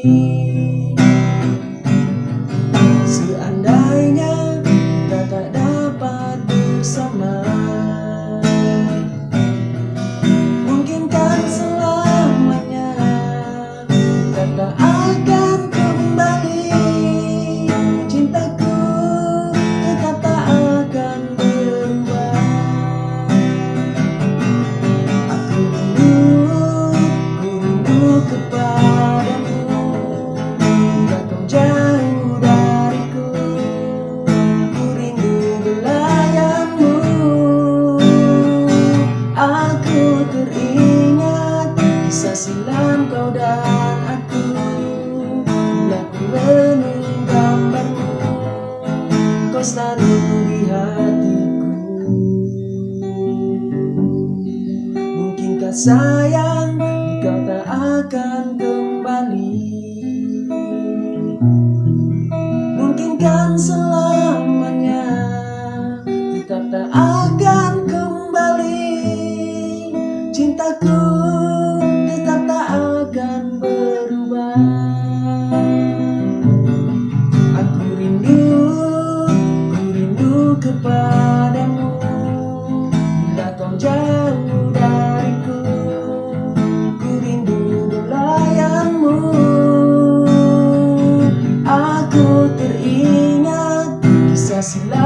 Seandainya kita tak dapat bersama, mungkinkan selamanya kita tak akan kembali. Cintaku tetap tak akan berubah. Aku rindu kepadamu, hingga kau jauh dariku. Ku rindu belayanmu. Aku teringat kisah silam kau dan aku. Bila ku renung gambarmu, kau selalu di hatiku. Mungkinkah sayang kau tak akan kembali? Mungkinkan selamanya tetap tak akan kembali. Cintaku tetap tak akan berubah. Aku rindu kepadamu, bila kau jauh dariku. Ku rindu belayanmu. Aku teringat kisah silam